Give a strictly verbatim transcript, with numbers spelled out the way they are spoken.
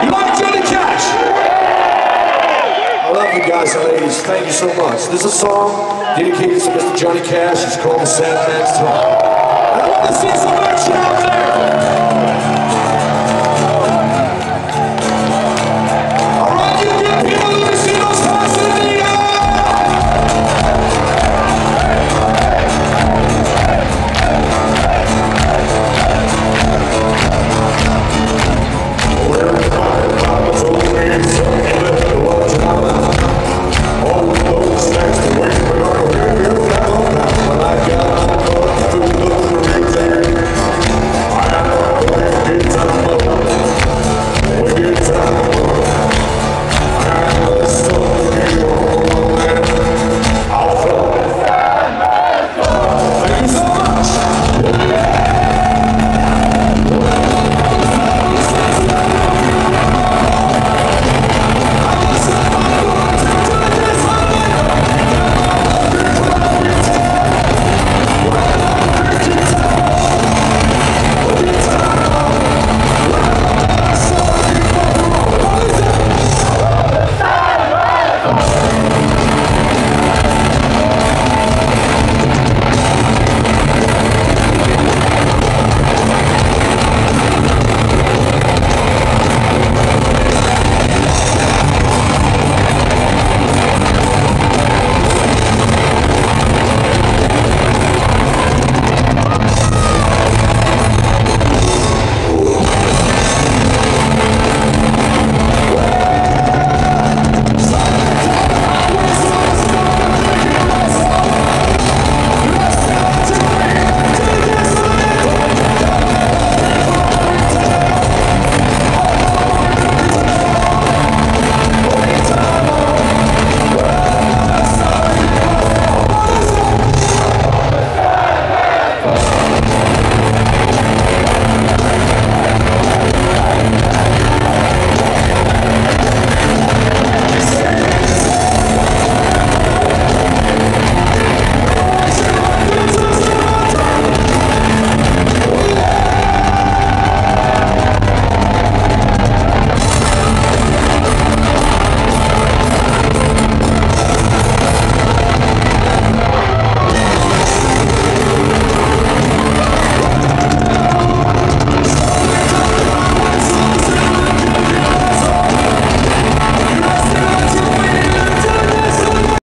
You like Johnny Cash? I love you guys and ladies. Thank you so much. This is a song dedicated to Mister Johnny Cash. It's called The Sad Man's Song. I want to see some merch out there.